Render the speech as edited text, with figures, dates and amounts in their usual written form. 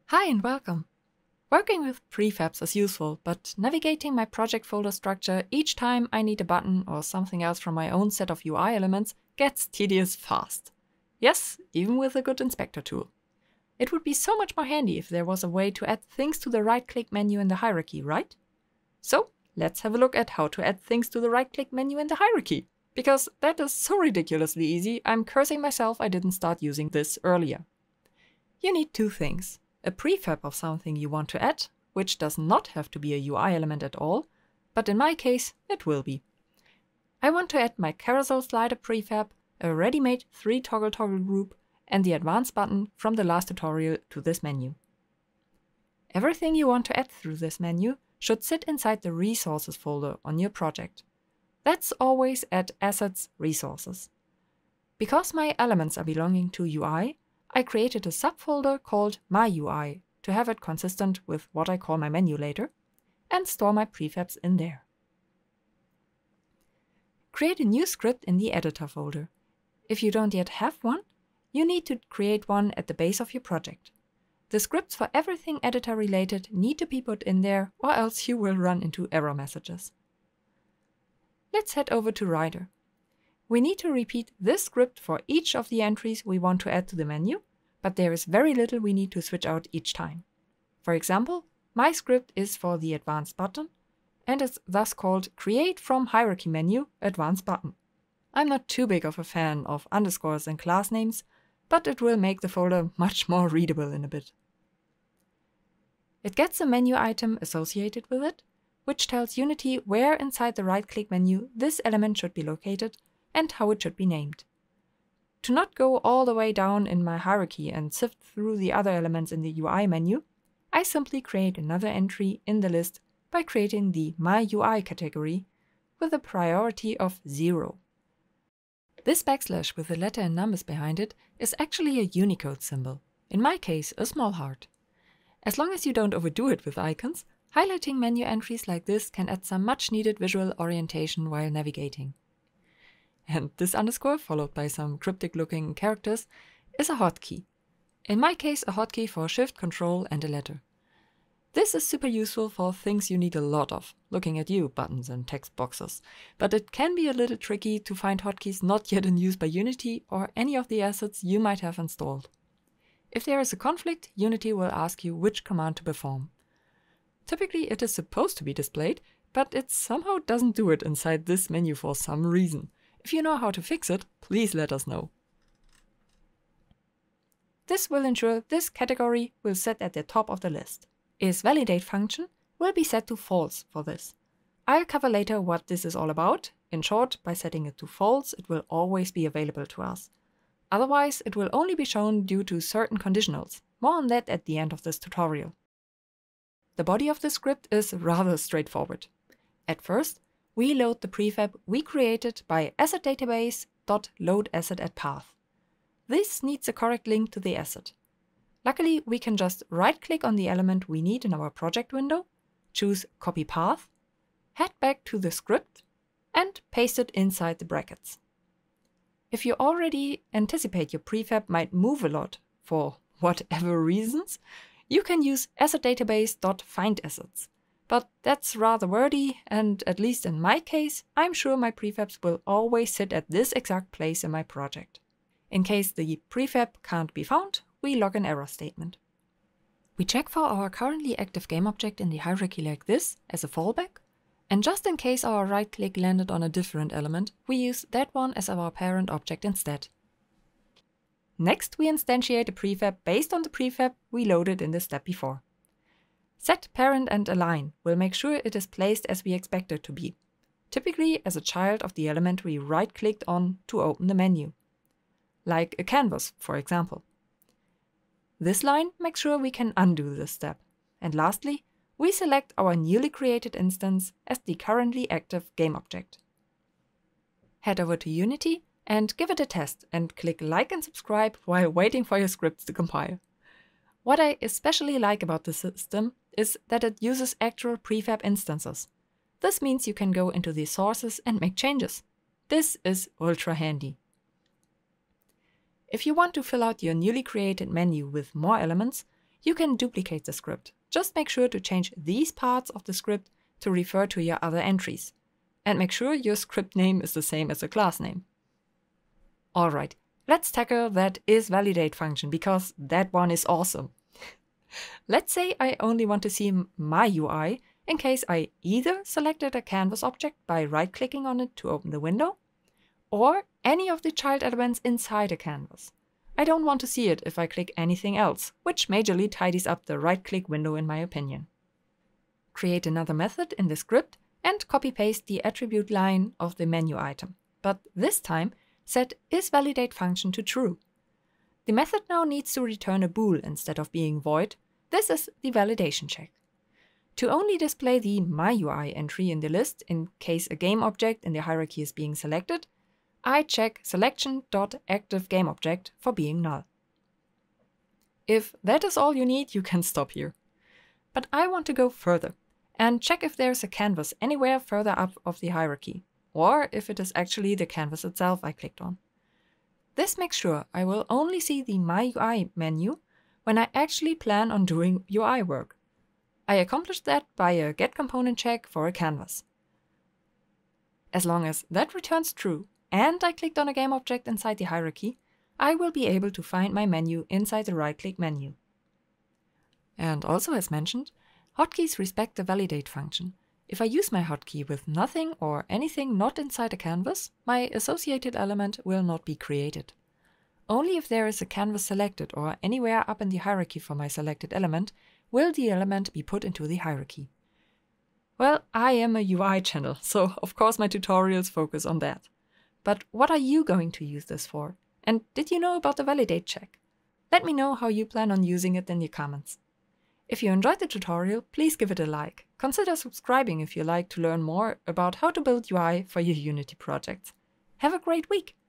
Hi and welcome! Working with prefabs is useful, but navigating my project folder structure each time I need a button or something else from my own set of UI elements gets tedious fast. Yes, even with a good inspector tool. It would be so much more handy if there was a way to add things to the right-click menu in the hierarchy, right? So let's have a look at how to add things to the right-click menu in the hierarchy. Because that is so ridiculously easy, I'm cursing myself I didn't start using this earlier. You need two things. A prefab of something you want to add, which does not have to be a UI element at all, but in my case, it will be. I want to add my carousel slider prefab, a ready-made 3 toggle group, and the advanced button from the last tutorial to this menu. Everything you want to add through this menu should sit inside the resources folder on your project. That's always at Assets Resources. Because my elements are belonging to UI, I created a subfolder called MyUI to have it consistent with what I call my menu later, and store my prefabs in there. Create a new script in the editor folder. If you don't yet have one, you need to create one at the base of your project. The scripts for everything editor related need to be put in there, or else you will run into error messages. Let's head over to Writer. We need to repeat this script for each of the entries we want to add to the menu, but there is very little we need to switch out each time. For example, my script is for the advanced button, and it's thus called Create from Hierarchy Menu Advanced Button. I'm not too big of a fan of underscores and class names, but it will make the folder much more readable in a bit. It gets a menu item associated with it, which tells Unity where inside the right-click menu this element should be located and how it should be named. To not go all the way down in my hierarchy and sift through the other elements in the UI menu, I simply create another entry in the list by creating the MyUI category with a priority of 0. This backslash with the letter and numbers behind it is actually a Unicode symbol, in my case a small heart. As long as you don't overdo it with icons, highlighting menu entries like this can add some much needed visual orientation while navigating. And this underscore, followed by some cryptic-looking characters, is a hotkey. In my case, a hotkey for Shift, Control, and a letter. This is super useful for things you need a lot of, looking at you, buttons and text boxes. But it can be a little tricky to find hotkeys not yet in use by Unity or any of the assets you might have installed. If there is a conflict, Unity will ask you which command to perform. Typically it is supposed to be displayed, but it somehow doesn't do it inside this menu for some reason. If you know how to fix it, please let us know. This will ensure this category will sit at the top of the list. IsValidate function will be set to false for this. I'll cover later what this is all about. In short, by setting it to false, it will always be available to us. Otherwise, it will only be shown due to certain conditionals. More on that at the end of this tutorial. The body of the script is rather straightforward. At first, we load the prefab we created by assetDatabase.loadAsset@path. This needs a correct link to the asset. Luckily, we can just right-click on the element we need in our project window, choose Copy Path, head back to the script, and paste it inside the brackets. If you already anticipate your prefab might move a lot for whatever reasons, you can use assetDatabase.findAssets. But that's rather wordy, and at least in my case, I'm sure my prefabs will always sit at this exact place in my project. In case the prefab can't be found, we log an error statement. We check for our currently active game object in the hierarchy like this as a fallback, and just in case our right-click landed on a different element, we use that one as our parent object instead. Next, we instantiate a prefab based on the prefab we loaded in the step before. Set parent and align will make sure it is placed as we expect it to be, typically as a child of the element we right-clicked on to open the menu, like a canvas, for example. This line makes sure we can undo this step. And lastly, we select our newly created instance as the currently active game object. Head over to Unity and give it a test, and click like and subscribe while waiting for your scripts to compile. What I especially like about this system is that it uses actual prefab instances. This means you can go into the sources and make changes. This is ultra handy. If you want to fill out your newly created menu with more elements, you can duplicate the script. Just make sure to change these parts of the script to refer to your other entries. And make sure your script name is the same as the class name. Alright, let's tackle that isValidate function, because that one is awesome. Let's say I only want to see my UI in case I either selected a canvas object by right-clicking on it to open the window, or any of the child elements inside a canvas. I don't want to see it if I click anything else, which majorly tidies up the right-click window in my opinion. Create another method in the script and copy-paste the attribute line of the menu item, but this time set isValidate function to true. The method now needs to return a bool instead of being void. This is the validation check. To only display the MyUI entry in the list in case a game object in the hierarchy is being selected, I check selection.activeGameObject for being null. If that is all you need, you can stop here. But I want to go further and check if there's a canvas anywhere further up of the hierarchy, or if it is actually the canvas itself I clicked on. This makes sure I will only see the MyUI menu when I actually plan on doing UI work. I accomplished that by a getComponent check for a canvas. As long as that returns true and I clicked on a game object inside the hierarchy, I will be able to find my menu inside the right-click menu. And also as mentioned, hotkeys respect the validate function. If I use my hotkey with nothing or anything not inside a canvas, my associated element will not be created. Only if there is a canvas selected or anywhere up in the hierarchy for my selected element, will the element be put into the hierarchy. Well, I am a UI channel, so of course my tutorials focus on that. But what are you going to use this for? And did you know about the validate check? Let me know how you plan on using it in the comments. If you enjoyed the tutorial, please give it a like. Consider subscribing if you like to learn more about how to build UI for your Unity projects. Have a great week!